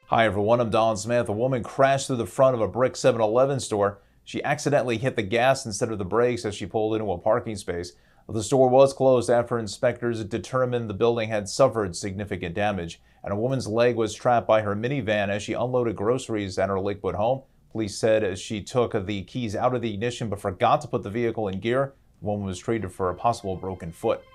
Hi everyone, I'm Don Smith. A woman crashed through the front of a brick 7-Eleven store. She accidentally hit the gas instead of the brakes as she pulled into a parking space. The store was closed after inspectors determined the building had suffered significant damage, and a woman's leg was trapped by her minivan as she unloaded groceries at her Lakewood home. Police said she took the keys out of the ignition but forgot to put the vehicle in gear. The woman was treated for a possible broken foot.